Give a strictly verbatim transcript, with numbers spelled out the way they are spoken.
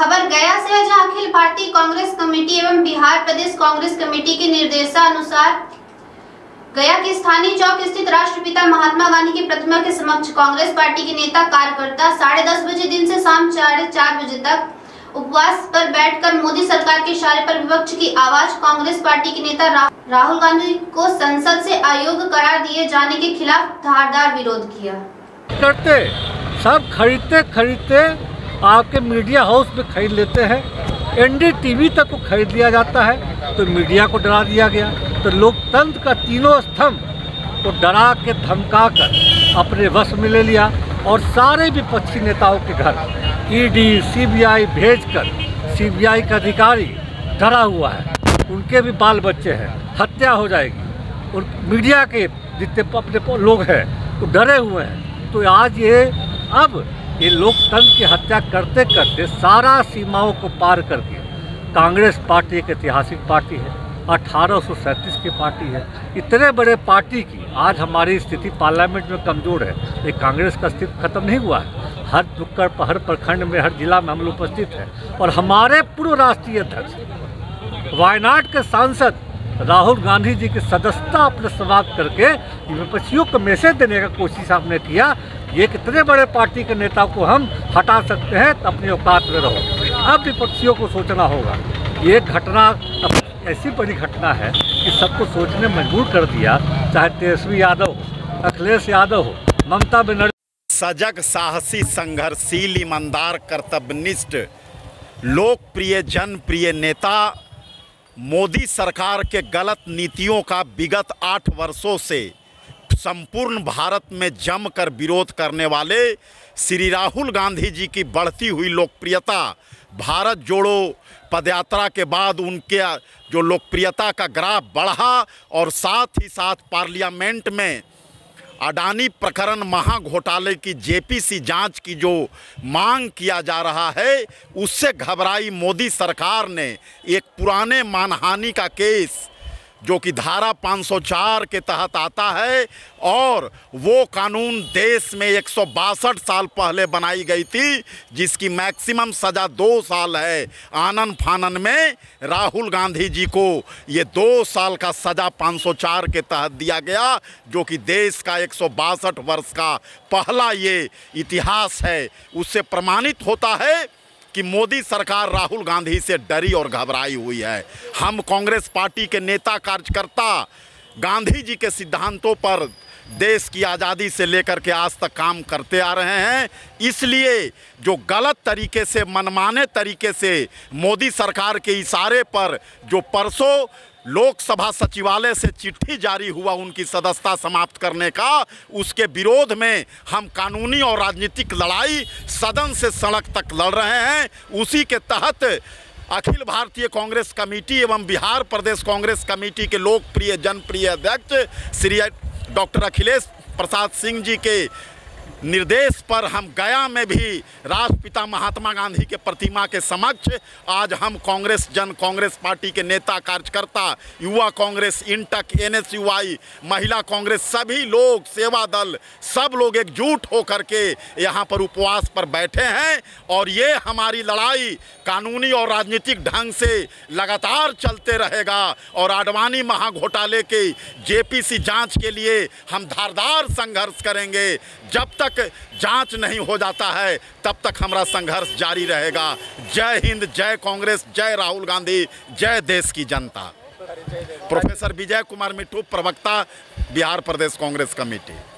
खबर गया से है, जहां अखिल भारतीय कांग्रेस कमेटी एवं बिहार प्रदेश कांग्रेस कमेटी के निर्देशानुसार गया के स्थानीय चौक स्थित राष्ट्रपिता महात्मा गांधी की प्रतिमा के समक्ष कांग्रेस पार्टी के नेता कार्यकर्ता साढ़े दस बजे दिन से शाम साढ़े चार बजे तक उपवास पर बैठकर मोदी सरकार के इशारे पर विपक्ष की आवाज कांग्रेस पार्टी के नेता रा, राहुल गांधी को संसद से अयोग्य करार दिए जाने के खिलाफ धारदार विरोध किया। करते सब खरीदते खरीदते आपके मीडिया हाउस में खरीद लेते हैं, एनडीटीवी तक को खरीद लिया जाता है, तो मीडिया को डरा दिया गया। तो लोकतंत्र का तीनों स्तंभ को डरा के धमका कर अपने वश में ले लिया और सारे विपक्षी नेताओं के घर ईडी सीबीआई भेजकर सीबीआई का अधिकारी डरा हुआ है, उनके भी बाल बच्चे हैं, हत्या हो जाएगी। और मीडिया के जितने अपने लोग हैं तो डरे हुए हैं। तो आज ये अब ये लोकतंत्र की हत्या करते करते सारा सीमाओं को पार करके कांग्रेस पार्टी एक ऐतिहासिक पार्टी है, अठारह सौ सैंतीस की पार्टी है। इतने बड़े पार्टी की आज हमारी स्थिति पार्लियामेंट में कमज़ोर है। ये कांग्रेस का स्थिति खत्म नहीं हुआ है। हर नुक्कड़ पर, हर प्रखंड में, हर जिला में हम लोग उपस्थित हैं। और हमारे पूर्व राष्ट्रीय अध्यक्ष वायनाड के सांसद राहुल गांधी जी की सदस्यता अपने समाप्त करके विपक्षियों को मैसेज देने का कोशिश आपने किया। ये कितने बड़े पार्टी के नेता को हम हटा सकते हैं, तो अपनी औकात में रहो। अब विपक्षियों को सोचना होगा। ये घटना ऐसी बड़ी घटना है कि सबको सोचने मजबूर कर दिया, चाहे तेजस्वी यादव हो, अखिलेश यादव हो, ममता बनर्जी। सजग, साहसी, संघर्षशील, ईमानदार, कर्तव्यनिष्ठ, लोकप्रिय, जनप्रिय नेता मोदी सरकार के गलत नीतियों का विगत आठ वर्षों से संपूर्ण भारत में जमकर विरोध करने वाले श्री राहुल गांधी जी की बढ़ती हुई लोकप्रियता, भारत जोड़ो पदयात्रा के बाद उनके जो लोकप्रियता का ग्राफ बढ़ा और साथ ही साथ पार्लियामेंट में अडानी प्रकरण महाघोटाले की जेपीसी जांच की जो मांग किया जा रहा है, उससे घबराई मोदी सरकार ने एक पुराने मानहानि का केस जो कि धारा पाँच सौ चार के तहत आता है, और वो कानून देश में एक सौ बासठ साल पहले बनाई गई थी, जिसकी मैक्सिमम सज़ा दो साल है। आनन फानन में राहुल गांधी जी को ये दो साल का सज़ा पाँच सौ चार के तहत दिया गया, जो कि देश का एक सौ बासठ वर्ष का पहला ये इतिहास है। उससे प्रमाणित होता है कि मोदी सरकार राहुल गांधी से डरी और घबराई हुई है। हम कांग्रेस पार्टी के नेता कार्यकर्ता गांधी जी के सिद्धांतों पर देश की आज़ादी से लेकर के आज तक काम करते आ रहे हैं। इसलिए जो गलत तरीके से, मनमाने तरीके से मोदी सरकार के इशारे पर जो परसों लोकसभा सचिवालय से चिट्ठी जारी हुआ उनकी सदस्यता समाप्त करने का, उसके विरोध में हम कानूनी और राजनीतिक लड़ाई सदन से सड़क तक लड़ रहे हैं। उसी के तहत अखिल भारतीय कांग्रेस कमेटी एवं बिहार प्रदेश कांग्रेस कमेटी के लोकप्रिय जनप्रिय अध्यक्ष श्री डॉक्टर अखिलेश प्रसाद सिंह जी के निर्देश पर हम गया में भी राष्ट्रपिता महात्मा गांधी के प्रतिमा के समक्ष आज हम कांग्रेस जन कांग्रेस पार्टी के नेता कार्यकर्ता, युवा कांग्रेस, इंटक, एनएसयूआई, महिला कांग्रेस, सभी लोग, सेवा दल, सब लोग एकजुट होकर के यहाँ पर उपवास पर बैठे हैं। और ये हमारी लड़ाई कानूनी और राजनीतिक ढंग से लगातार चलते रहेगा। और आडवाणी महाघोटाले के जेपीसी जांच के लिए हम धारदार संघर्ष करेंगे। जब तक जांच नहीं हो जाता है तब तक हमारा संघर्ष जारी रहेगा। जय हिंद, जय कांग्रेस, जय राहुल गांधी, जय देश की जनता। प्रोफेसर विजय कुमार मिट्टू, प्रवक्ता, बिहार प्रदेश कांग्रेस कमेटी।